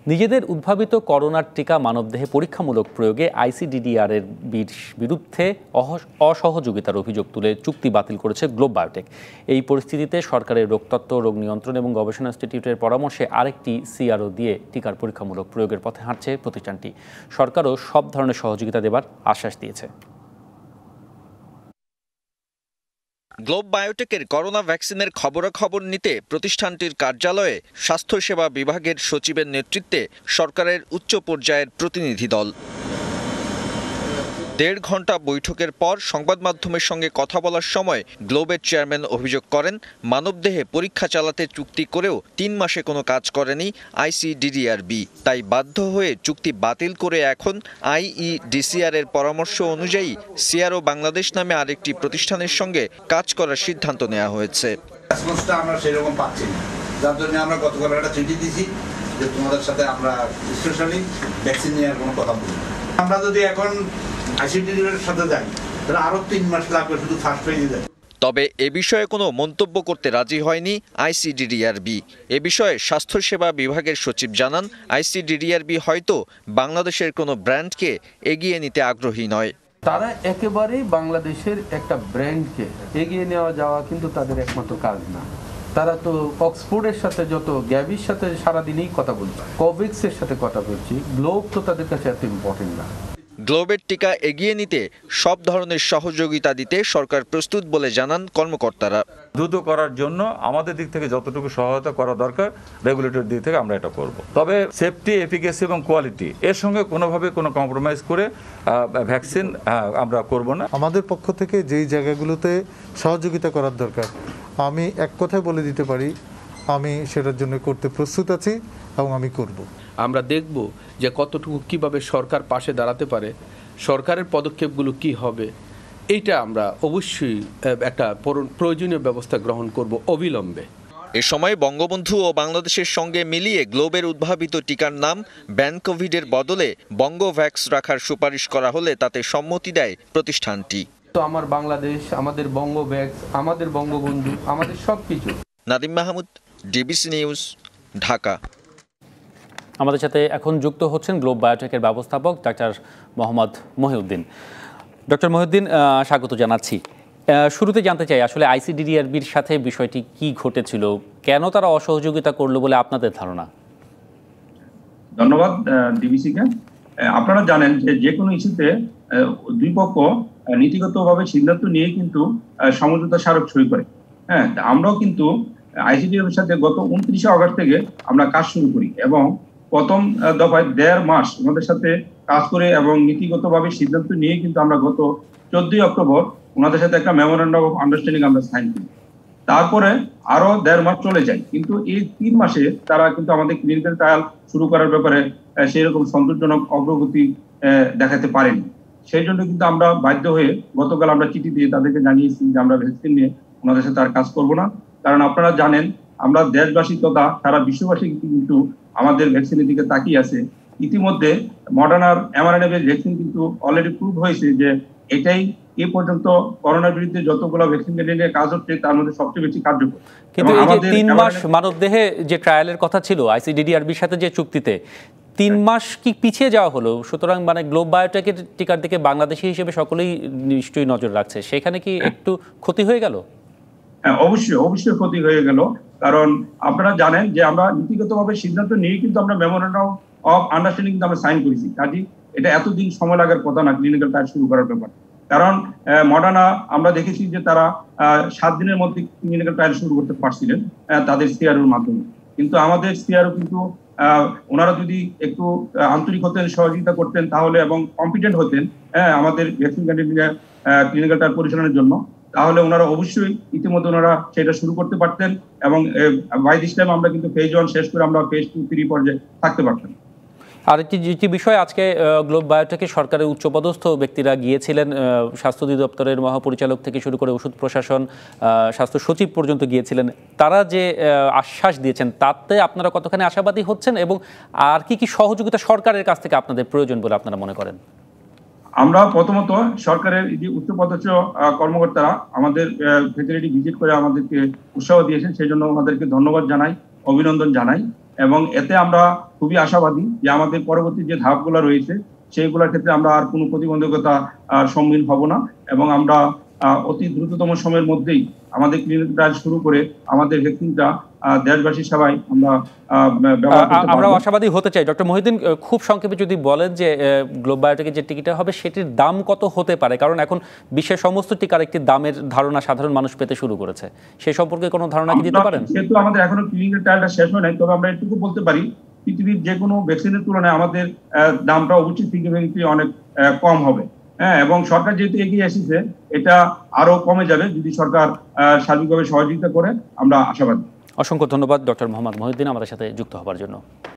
নিজেদের উদ্ভাবিত করোনার টিকা মানবদেহে পরীক্ষামূলক প্রয়োগে আইসিডিডিআর এর বিরুদ্ধে অসহযোগিতার অভিযোগ তুলে চুক্তি বাতিল করেছে গ্লোব বায়োটেক। এই পরিস্থিতিতে সরকারের রোগতত্ত্ব, রোগ নিয়ন্ত্রণ এবং গবেষণা ইনস্টিটিউটের পরামর্শে আরেকটি সিআরও দিয়ে টিকার পরীক্ষামূলক প্রয়োগের পথে হাঁটছে প্রতিষ্ঠানটি। সরকারও সব ধরনের সহযোগিতা দেবার আশ্বাস দিয়েছে। গ্লোব বায়োটেকের করোনা ভ্যাকসিনের খবরাখবর নিতে প্রতিষ্ঠানটির কার্যালয়ে স্বাস্থ্যসেবা বিভাগের সচিবের নেতৃত্বে সরকারের উচ্চ পর্যায়ের প্রতিনিধি দল। ১.৫ ঘণ্টা বৈঠকের পর সংবাদ মাধ্যমের সঙ্গে কথা বলার সময় গ্লোবের চেয়ারম্যান অভিযোগ করেন, মানবদেহে পরীক্ষা চালাতে চুক্তি করেও ৩ মাসে কোনো কাজ করেনি আইসিডিডিআরবি। তাই বাধ্য হয়ে চুক্তি বাতিল করে এখন আইইডিসিআর এর পরামর্শ অনুযায়ী সিআরও বাংলাদেশ নামে আরেকটি প্রতিষ্ঠানের সঙ্গে কাজ করার সিদ্ধান্ত নেওয়া হয়েছে। আমরা সেরকম পাচ্ছি না, যার জন্য আমরা গতকাল একটা চিঠি দিয়েছি যে তোমাদের সাথে আমরা স্পেশালি ভ্যাকসিন নেওয়ার কোনো কথা বলি। আমরা যদি এখন আইসিডিডিআর সাথে যাই তাহলে আরো ৩ মাস লাগবে শুধু ফার্স্ট ফেজে যাই। তবে এ বিষয়ে কোনো মন্তব্য করতে রাজি হয়নি আইসিডিডিআরবি। এ বিষয়ে স্বাস্থ্যসেবা বিভাগের সচিব জানান, আইসিডিডিআরবি হয়তো বাংলাদেশের কোনো ব্র্যান্ডকে এগিয়ে নিতে আগ্রহী নয়। তারা একেবারেই বাংলাদেশের একটা ব্র্যান্ডকে এগিয়ে নেওয়া যাওয়া কিন্তু তাদের একমাত্র কাজ না। তারা তো অক্সফোর্ডের সাথে যত গ্যাভির সাথে সারাদিনই কথা বলছে, কোভিক্সের সাথে কথা বলছি, গ্লোব তো তাদের কাছে এত ইম্পর্টেন্ট না। গ্লোবের টিকা এগিয়ে নিতে সব ধরনের সহযোগিতা দিতে সরকার প্রস্তুত বলে জানান কর্মকর্তারা। দ্রুত করার জন্য আমাদের দিক থেকে যতটুকু সহায়তা করা দরকার রেগুলেটর দিক থেকে আমরা এটা করব। তবে সেফটি, এফিকেসি এবং কোয়ালিটি এর সঙ্গে কোনোভাবে কোনো কম্প্রোমাইজ করে ভ্যাকসিন আমরা করব না। আমাদের পক্ষ থেকে যেই জায়গাগুলোতে সহযোগিতা করার দরকার আমি এক কথায় বলে দিতে পারি, আমি সেটার জন্য করতে প্রস্তুত আছি এবং আমি করব। আমরা দেখব যে কতটুকু কিভাবে সরকার পাশে দাঁড়াতে পারে, সরকারের পদক্ষেপগুলো কি হবে, এইটা আমরা অবশ্যই একটা প্রয়োজনীয় ব্যবস্থা গ্রহণ করব অবিলম্বে। এ সময় বঙ্গবন্ধু ও বাংলাদেশের সঙ্গে মিলিয়ে গ্লোবের উদ্ভাবিত টিকার নাম ব্যানকোভিডের বদলে বঙ্গভ্যাক্স রাখার সুপারিশ করা হলে তাতে সম্মতি দেয় প্রতিষ্ঠানটি। তো আমার বাংলাদেশ, আমাদের বঙ্গভ্যাক্স, আমাদের বঙ্গবন্ধু, আমাদের সবকিছু। Nadim Mahmud, DBC news, Dhaka. আমাদের সাথে এখন যুক্ত হচ্ছেন গ্লোব বায়োটেকের ব্যবস্থাপক ডাক্তার মোহাম্মদ মহিউদ্দিন। ডক্টর মহিউদ্দিন, স্বাগত জানাচ্ছি। শুরুতে জানতে চাই, আসলে আইসিডিডিআরবির সাথে বিষয়টি কি ঘটেছিল, কেন তারা অসহযোগিতা করলো বলে আপনাদের ধারণা? ধন্যবাদ ডিবিসিকে। আপনারা জানেন যে কোনো ইস্যুতে দুই পক্ষ নীতিগতভাবে সিদ্ধান্ত নিয়ে কিন্তু সমঝোতা স্মারক সই করে। হ্যাঁ, আমরাও কিন্তু আইসিডিআরবির সাথে গত 29শে আগস্ট থেকে আমরা কাজ শুরু করি এবং প্রথম দফায় 1.5 মাস ওনাদের সাথে কাজ করে এবং নীতিগতভাবে সিদ্ধান্ত নিয়ে কিন্তু আমরা গত 14 অক্টোবর ওনাদের সাথে একটা মেমোরেন্ডাম অফ আন্ডারস্ট্যান্ডিং আমরা সাইন করি। তারপরে আরো 1.5 মাস চলে যায়, কিন্তু এই 3 মাসে তারা কিন্তু আমাদের ক্লিনিক্যাল ট্রায়াল শুরু করার ব্যাপারে সেই রকম সন্তোষজনক অগ্রগতি দেখাতে পারেনি। সেই জন্য কিন্তু আমরা বাধ্য হয়ে গতকাল আমরা চিঠি দিয়ে তাদেরকে জানিয়েছি যে আমরা ভ্যাকসিন নিয়ে ওনাদের সাথে আর কাজ করবো না। কারণ আপনারা জানেন, আমরা দেশবাসী তথা সারা বিশ্ববাসী কিন্তু আমাদের ভ্যাকসিনের দিকে তাকিয়ে আছে। ইতিমধ্যে মডার্নার mRNA ভ্যাকসিন কিন্তু অলরেডি প্রুভ হয়েছে যে এটাই এই পর্যন্ত করোনার বিরুদ্ধে যতগুলো ভ্যাকসিন নিয়ে কাজ হচ্ছে তার মধ্যে সবচেয়ে বেশি কার্যকর। কিন্তু এই যে 3 মাস মানবদেহে যে ট্রায়ালের কথা ছিল আইসিডিডিআরবির সাথে যে চুক্তিতে, 3 মাস কি পিছিয়ে যাওয়া হলো? সুতরাং মানে গ্লোব বায়োটেকের টিকার দিকে বাংলাদেশি হিসেবে সকলেই নিশ্চয়ই নজর রাখছে, সেখানে কি একটু ক্ষতি হয়ে গেল? হ্যাঁ, অবশ্যই ক্ষতি হয়ে গেল। কারণ আপনারা জানেন যে আমরা নীতিগতভাবে সিদ্ধান্ত নিয়ে কিন্তু আমরা মেমোরেন্ডাম অফ আন্ডারস্ট্যান্ডিং কিন্তু আমরা সাইন করেছি। কাজে এটা এতদিন সময় লাগার কথা না ক্লিনিক্যাল ট্রায়াল শুরু করার ব্যাপার। কারণ মডার্না আমরা দেখেছি যে তারা 7 দিনের মধ্যে ক্লিনিক্যাল ট্রায়াল শুরু করতে পারছিলেন তাদের সিআরওর মাধ্যমে। কিন্তু আমাদের সিআরও কিন্তু ওনারা যদি একটু আন্তরিক হতেন, সহযোগিতা করতেন তাহলে এবং কম্পিটেন্ট হতেন আমাদের ভ্যাকসিন ক্যান্ডিডেট ক্লিনিক্যাল ট্রায়াল পরিচালনার জন্য, তাহলে ওনারা অবশ্যই ইতিমধ্যে ওনারা সেটা শুরু করতে পারতেন এবং বাই দিস টাইম আমরা কিন্তু ফেজ 1 শেষ করে আমরা ফেজ 2, 3 পর্যায়ে থাকতে পারতাম। আরেকটি বিষয়, আজকে গ্লোব বায়োটেকে সরকারের উচ্চপদস্থ ব্যক্তিরা গিয়েছিলেন, স্বাস্থ্য অধিদপ্তরের মহাপরিচালক থেকে শুরু করে ওষুধ প্রশাসন, স্বাস্থ্য সচিব পর্যন্ত গিয়েছিলেন। তারা যে আশ্বাস দিয়েছেন তাতে আপনারা কতখানি আশাবাদী হচ্ছেন এবং আর কি সহযোগিতা সরকারের কাছ থেকে আপনাদের প্রয়োজন বলে আপনারা মনে করেন? আমরা প্রথমত সরকারের যে উচ্চপদস্থ কর্মকর্তারা আমাদের ফ্যাসিলিটি ভিজিট করে আমাদেরকে উৎসাহ দিয়েছেন, সেই জন্য ওনাদেরকে ধন্যবাদ জানাই, অভিনন্দন জানাই। এবং এতে আমরা খুবই আশাবাদী যে আমাদের পরবর্তী যে ধাপগুলো রয়েছে সেইগুলোর ক্ষেত্রে আমরা আর কোনো প্রতিবন্ধকতা সম্মুখীন হব না এবং আমরা অতি দ্রুততম সময়ের মধ্যেই আমাদের ক্লিনিক ট্রায়াল শুরু করে আমাদের ভ্যাকসিনটা দেশবাসী সবাই আমরা আমরা আশাবাদী হতে চাই। ডক্টর মহিউদ্দিন, খুব সংক্ষেপে যদি বলেন যে গ্লোব বায়োটেকের যে টিকাটা হবে সেটির দাম কত হতে পারে, কারণ এখন বিশ্বের সমস্ত টিকার একটি দামের ধারণা সাধারণ মানুষ পেতে শুরু করেছে, সেই সম্পর্কে কোনো ধারণা কি দিতে পারেন? যেহেতু আমাদের এখনো ক্লিনিক্যাল ট্রায়ালটা শেষ হয় নাই, তবে আমরা এটুকু বলতে পারি পৃথিবীর যে কোনো ভ্যাকসিনের তুলনায় আমাদের দামটা অবশ্যই সিগনিফিকেন্টলি অনেক কম হবে। হ্যাঁ, এবং সরকার যেহেতু এগিয়ে এসেছে, এটা আরো কমে যাবে যদি সরকার সার্বিকভাবে সহযোগিতা করে, আমরা আশাবাদী। অসংখ্য ধন্যবাদ ডক্টর মোহাম্মদ মহিউদ্দিন আমাদের সাথে যুক্ত হবার জন্য।